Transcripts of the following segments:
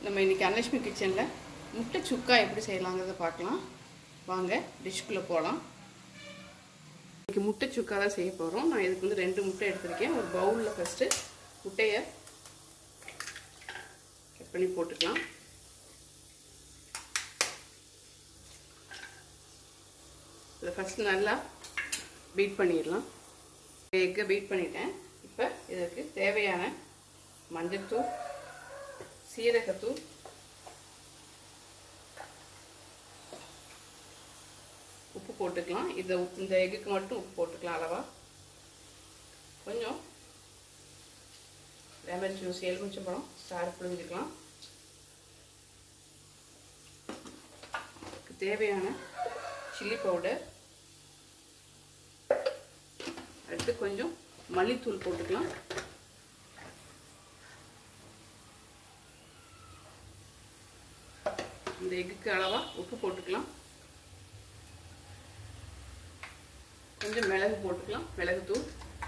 நம்ம இன்னைக்கு அன்னலட்சுமி கிச்சன்ல முட்டை சுக்கா எப்படி செய்யலாம்ங்கறத பார்க்கலாம். வாங்க டிஷ்க்குள்ள போலாம். இன்னைக்கு முட்டை சுக்கா தான் செய்ய போறோம். நான் இதுக்கு வந்து 2 முட்டை எடுத்துர்க்கேன். ஒரு பவுல்ல ஃபர்ஸ்ட் முட்டைய கட் பண்ணி போட்டுக்கலாம். இத ஃபர்ஸ்ட் நல்லா பீட் பண்ணிடலாம். எக்கை பீட் பண்ணிட்டேன். இப்போ இதுக்கு தேவையான மஞ்சள்தூள், சீரகத்தூள், உப்பு போட்டுக்கலாம். இந்த எக்குக்கு மட்டும் உப்பு போட்டுக்கலாம் அளவா. கொஞ்சம் லெமன் ஜூஸ், எலுமிச்சம்பழம் சாறு புழிஞ்சுக்கலாம். தேவையான சில்லி பவுடர், அடுத்து கொஞ்சம் மல்லித்தூள் போட்டுக்கலாம். இந்த எக்குக்கு அளவா உப்பு போட்டுக்கலாம். கொஞ்சம் மிளகு போட்டுக்கலாம், மிளகுத்தூள்.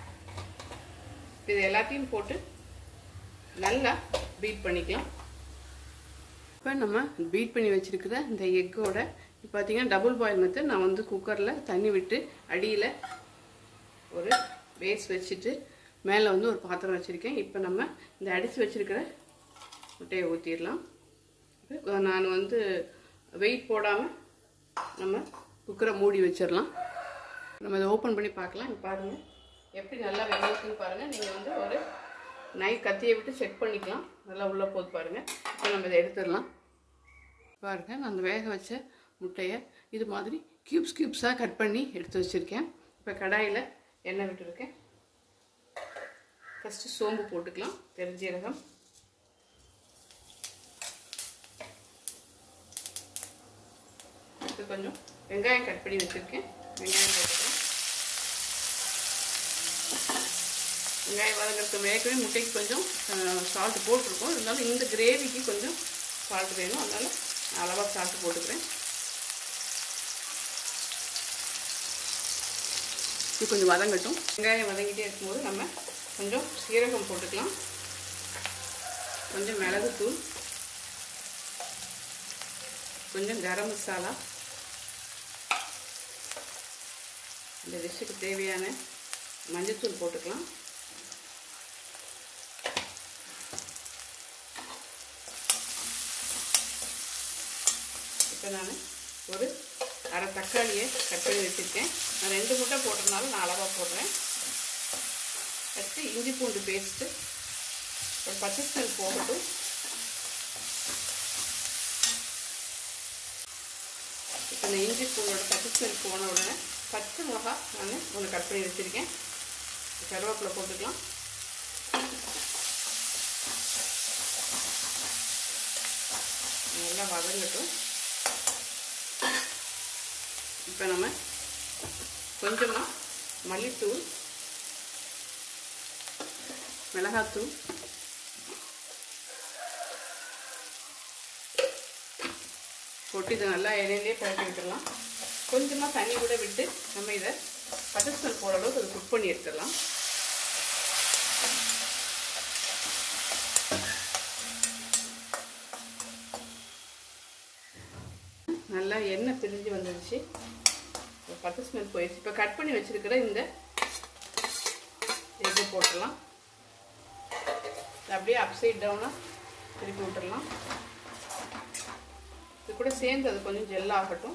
இது எல்லாத்தையும் போட்டு நல்லா பீட் பண்ணிக்கலாம். இப்போ நம்ம பீட் பண்ணி வச்சிருக்கிற இந்த எக்கோட இப்போ பார்த்தீங்கன்னா டபுள் பாயில் மெத்தட். நான் வந்து குக்கரில் தண்ணி விட்டு அடியில் ஒரு பேஸ் வச்சுட்டு மேலே வந்து ஒரு பாத்திரம் வச்சுருக்கேன். இப்போ நம்ம இந்த அடித்து வச்சுருக்கிற முட்டையை ஊற்றிடலாம். நான் வந்து வெயிட் போடாமல் நம்ம குக்கரை மூடி வச்சிடலாம். நம்ம இதை ஓப்பன் பண்ணி பார்க்கலாம். இப்போ பாருங்கள் எப்படி நல்லா வெந்திருக்குன்னு பாருங்கள். நீங்கள் வந்து ஒரு கத்தியை விட்டு செக் பண்ணிக்கலாம். நல்லா உள்ளே போது பாருங்கள். இப்போ நம்ம இதை எடுத்துடலாம். பாருங்கள், நான் அந்த வேக வச்ச முட்டையை இது மாதிரி க்யூப்ஸாக கட் பண்ணி எடுத்து வச்சுருக்கேன். இப்போ கடாயில் எண்ணெய் விட்டுருக்கேன். ஃபஸ்ட்டு சோம்பு போட்டுக்கலாம், பெருஞ்சீரகம், அடுத்து கொஞ்சம் வெங்காயம் கட் பண்ணி வச்சுருக்கேன். வெங்காயம் போட்டுக்கலாம். வெங்காயம் வதங்கிறதுக்கு வேகவே முட்டைக்கு கொஞ்சம் சால்ட்டு போட்டிருக்கோம். இருந்தாலும் இந்த கிரேவிக்கு கொஞ்சம் சால்ட் வேணும், அதனால் அளவாக சால்ட்டு போட்டுக்கிறேன். இது கொஞ்சம் வதங்கட்டும். வெங்காயம் வதங்கிட்டே இருக்கும்போது நம்ம கொஞ்சம் சீரகம் போட்டுக்கலாம், கொஞ்சம் மிளகுத்தூள், கொஞ்சம் கரம் மசாலா, இந்த டிஷ்ஷுக்கு தேவையான மஞ்சள்தூள் போட்டுக்கலாம். இப்போ நான் ஒரு அரை தக்காளியை கட் பண்ணி வச்சுருக்கேன். நான் 2 முட்டை போட்டதுனால நான் அளவாக போடுறேன். அடுத்து இஞ்சி பூண்டு பேஸ்ட்டு ஒரு 10 ஸ்மெல் போகட்டும். இப்போ இந்த இஞ்சி பூண்டோட 10 ஸ்மெல் போன உடனே பச்சை மிளகா நான் ஒன்று கட் பண்ணி வச்சுருக்கேன். கருவேப்பிலை போட்டுக்கலாம். நல்லா வதங்கட்டும். இப்போ நம்ம கொஞ்சமாக மல்லித்தூள், மிளகாத்தூள், போட்டு இதை நல்லா எண்ணெயிலே பழக்கி விட்டுடலாம். கொஞ்சமாக தண்ணி கூட விட்டு நம்ம இதை 10 ஸ்மெல் போகிற அளவுக்கு அதை குக் பண்ணி எடுத்துடலாம். நல்லா எண்ணெய் பிரிஞ்சு வந்துடுச்சு. 10 ஸ்மெல் போயிடுச்சு. இப்போ கட் பண்ணி வச்சுருக்கிற இந்த எக்கு போட்டுடலாம். அப்படியே அப்சைட் டவுனாக திருப்பி விட்டுடலாம். இது கூட சேர்ந்து அது கொஞ்சம் ஜெல் ஆகட்டும்.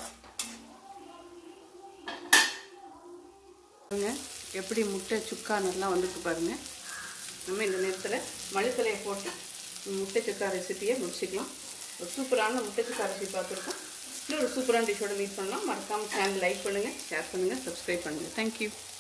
எப்படி முட்டை சுக்கா நல்லா வந்துருக்கு பாருங்கள். நம்ம இந்த நேரத்தில் மல்லித்தலையை போட்டு முட்டை சுக்கா ரெசிபியை முடிச்சுக்கலாம். ஒரு சூப்பரான முட்டை சுக்கா ரெசிபி பார்த்துருக்கோம். இன்னும் ஒரு சூப்பரான டிஷ்ஷோட மீட் பண்ணலாம். மறக்காமல் சேனல் லைக் பண்ணுங்கள், ஷேர் பண்ணுங்கள், சப்ஸ்கிரைப் பண்ணுங்கள். தேங்க்யூ.